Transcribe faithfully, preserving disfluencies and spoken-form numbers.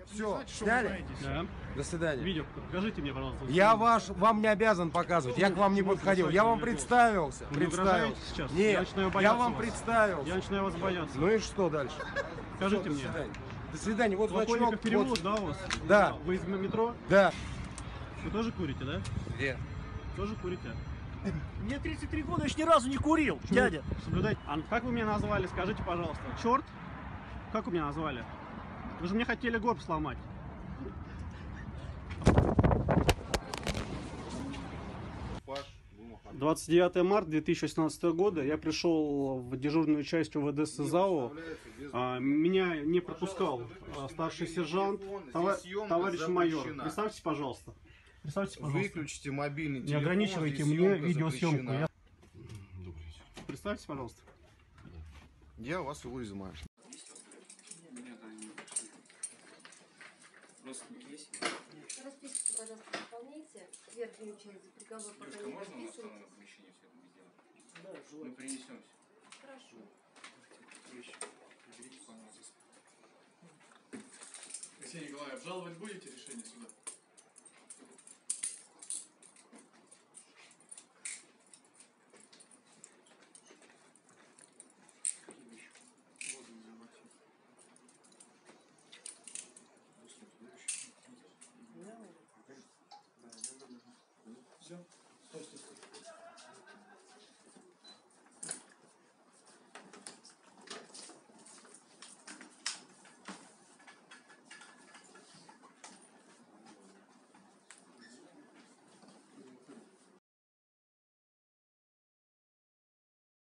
Все, сняли? Да. До свидания. Видео покажите мне, пожалуйста. Я ваш, вам не обязан показывать, я к вам не подходил. Я вам представился, Вы представился. сейчас? Нет, Я начинаю я бояться вам вас. представился. Я начинаю вас бояться. Ну и что дальше? Скажите Всё, мне. До свидания. До свидания. Вот Лаконников значок. переулок, Вот. да, у вас? Да. Вы из метро? Да. Вы тоже курите, да? Где? Тоже курите? Мне тридцать три года, я еще ни разу не курил, дядя. Соблюдайте. А как вы меня назвали, скажите, пожалуйста. Черт? Как вы меня назвали? Вы же мне хотели горб сломать. двадцать девятое марта две тысячи восемнадцатого года я пришел в дежурную часть УВД СЗАО. А, меня не пропускал а, старший сержант, това, товарищ майор. Представьтесь, пожалуйста. Представьтесь, пожалуйста. Выключите мобильный телефон. Не ограничивайте здесь мне съемка видеосъемку. запрещена. Я... Представьтесь, пожалуйста. Я вас его изымаю. Расписку, пожалуйста, выполняйте. Верхнюю часть за приговор пока не можно у нас в подписывайте. помещении все это сделать? Да, мы принесем все. Хорошо. Алексей Николаевич, обжаловать будете решение суда?